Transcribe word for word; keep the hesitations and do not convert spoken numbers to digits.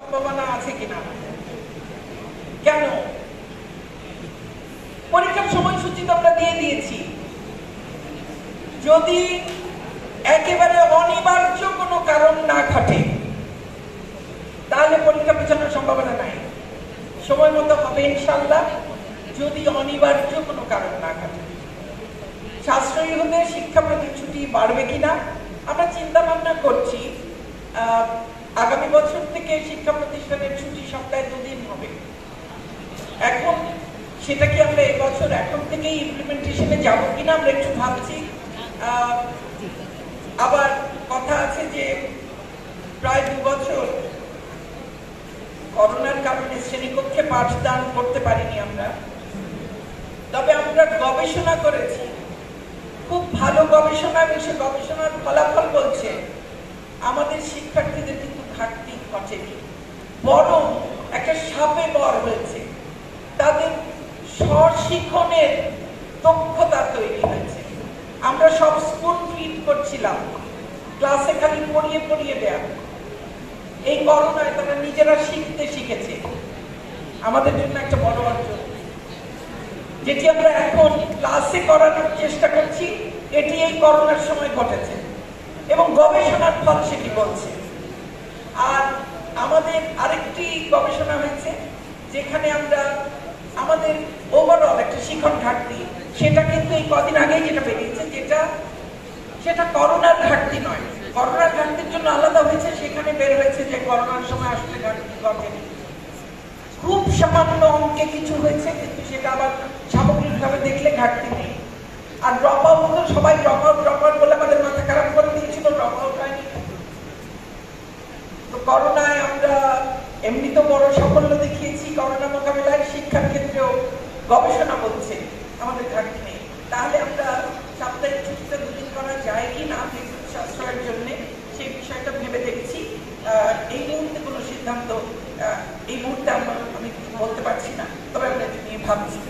সম্ভাবনা আছে কিনা? কেন? পরীক্ষার সময়সূচি তো আমরা দিয়ে দিয়েছি। যদি একেবারে অনিবার্য কোনো কারণ না ঘটে তাহলে পরীক্ষা পেছানোর সম্ভাবনা নাই, সময় মতো হবে ইনশাল্লাহ। যদি অনিবার্য কোনো কারণ না ঘটে, সাশ্রয়ী হলে শিক্ষা প্রতিশ্রুতি বাড়বে কিনা আমরা চিন্তা ভাবনা করছি। আগামী বছর থেকে শিক্ষা প্রতিষ্ঠানের ছুটি সপ্তাহে দুদিন হবে। এখন সেটা কি আমরা এই বছর এখন থেকেই ইমপ্লিমেন্টেশনে যাব কিনা আমরা একটু ভাবছি। আবার কথা আছে যে প্রায় দু বছর করোনার কারণে শ্রেণীকক্ষে পাঠদান করতে পারিনি আমরা, তবে আমরা গবেষণা করেছি, খুব ভালো গবেষণা, এবং সে গবেষণার ফলাফল বলছে আমাদের শিক্ষার্থীদের কিন্তু ঘাটতি ঘটেনি, বরং একটা সাপে বর হয়েছে। তাদের স্বশিক্ষণের দক্ষতা তৈরি হয়েছে। আমরা সব স্কুল ফিট করছিলাম, ক্লাসে খালি পড়িয়ে পড়িয়ে দেয়া। এই করোনায় তারা নিজেরা শিখতে শিখেছে, আমাদের জন্য একটা বড় অর্জন। যেটি আমরা এখন ক্লাসে করানোর চেষ্টা করছি, এটি এই করোনার সময় ঘটেছে এবং গবেষণার ফল সেটি বলছে। আর আমাদের আরেকটি গবেষণা হয়েছে যেখানে আমরা আমাদের ওভারঅল একটা শিক্ষণ ঘাটতি, সেটা কিন্তু এই কদিন আগেই যেটা বেরিয়েছে, যেটা সেটা করোনার ঘাটতি নয়, করোনার ঘাটতির জন্য আলাদা হয়েছে। সেখানে বের হয়েছে যে করোনার সময় আসলে ঘাটতি ঘটেনি, খুব সামান্য অঙ্কে কিছু হয়েছে, কিন্তু সেটা আবার সামগ্রিকভাবে দেখলে ঘাটতি নেই। আর ড্রপ আউট তো সবাই ড্রপ আউট ড্রপ আউট বলে আমাদের মাথা খারাপ করে দিয়েছিল, ড্রপ আউট হয়নি। তো করোনায় আমরা এমনি তো বড় সাফল্য দেখিয়েছি, করোনা মোকাবিলায় শিক্ষার ক্ষেত্রেও গবেষণা বলছে আমাদের ঘাটতি নেই। তাহলে আমরা সাপ্তাহিক ছুটিটা দুদিন করা যায় কি না বিদ্যুৎ সাশ্রয়ের জন্য, সেই বিষয়টা ভেবে দেখছি। এই মুহূর্তে কোনো সিদ্ধান্ত এই মুহূর্তে আমরা আমি বলতে পারছি না, তবে আমরা এটা নিয়ে ভাবছি।